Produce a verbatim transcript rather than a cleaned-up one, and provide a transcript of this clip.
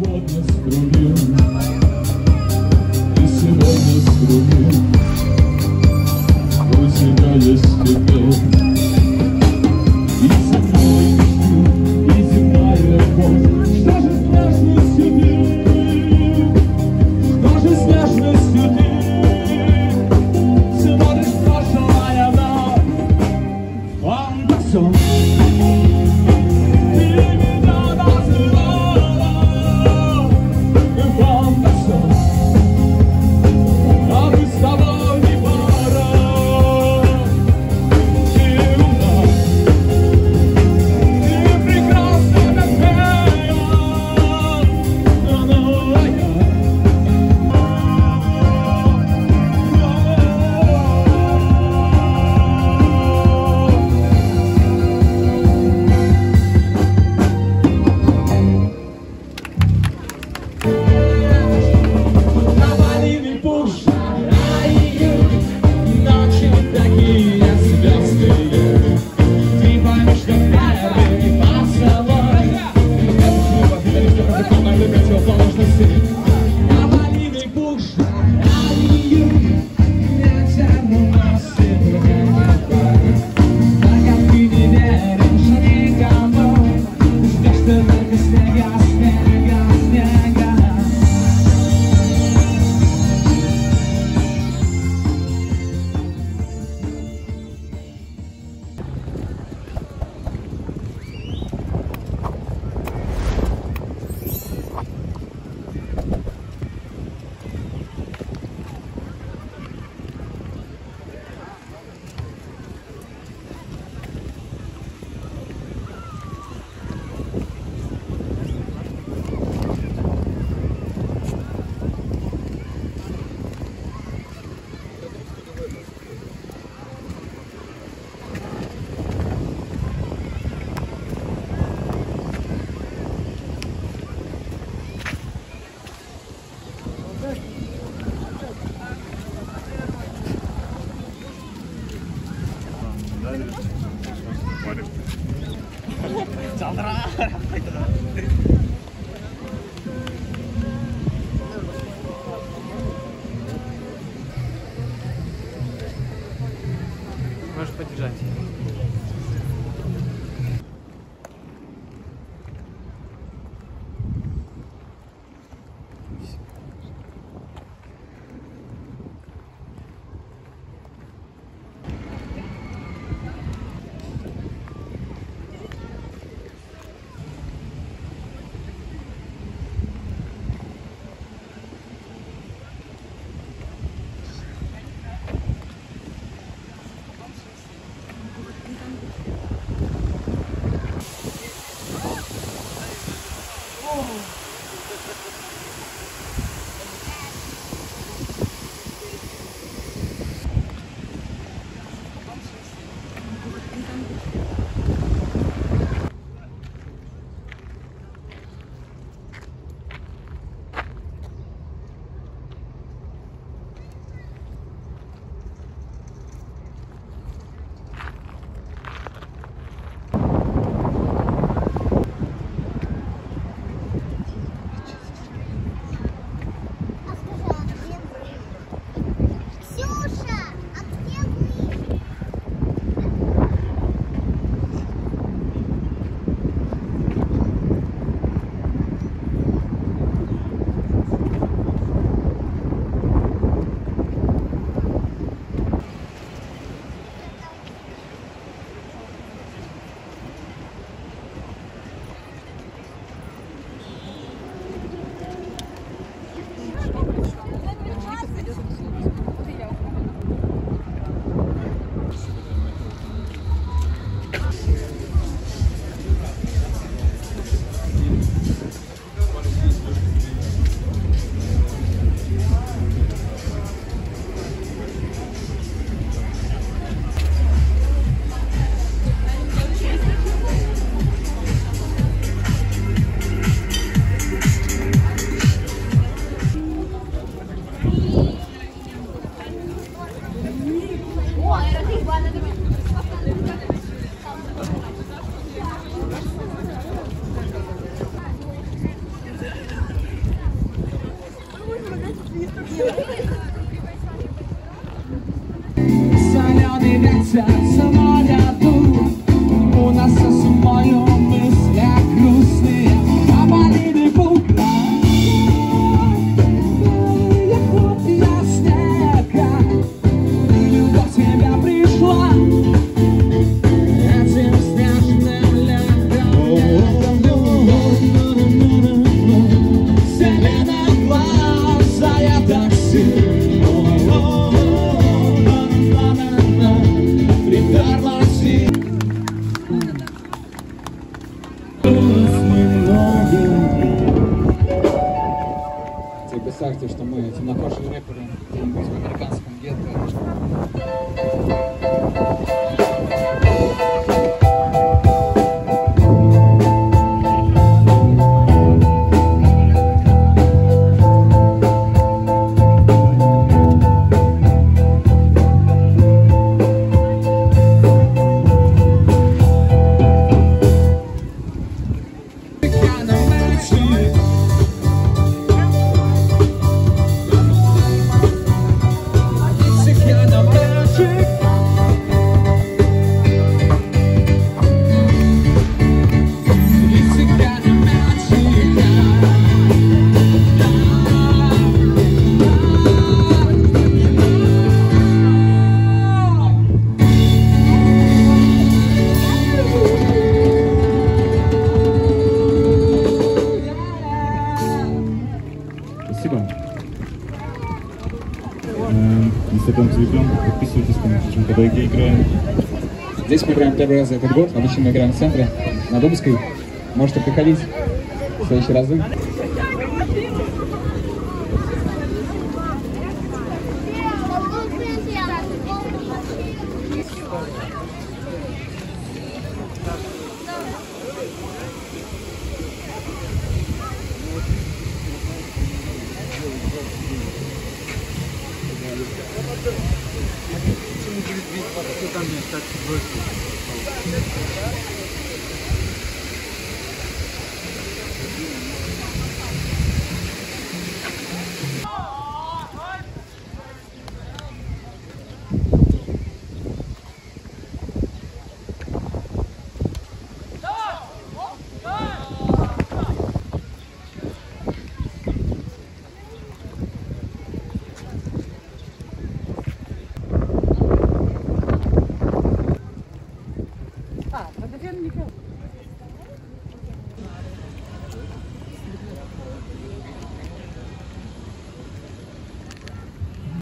сегодня скрутил, ты сегодня скрутил. У тебя есть теперь и земной мечты, и земная любовь. Что же с нежностью ты, что же с нежностью ты смотришь в прошлое на фантазон. Можешь подержать. Соленый ветер самолет дует, у нас со самолем мысли грустные, опалили буквы. Я хлопья снега, и любовь тебя пришла этим снежным летом. Зеленоглазая такси. Представьте, что мы темнокожие рэперы где-нибудь в американском гетто. Спасибо. Инстаграм телефон, подписывайтесь, конечно, когда я играю. Здесь мы играем первый раз за этот год. Обычно мы играем в центре, на Думской. Можете приходить в следующие разы. Там не стать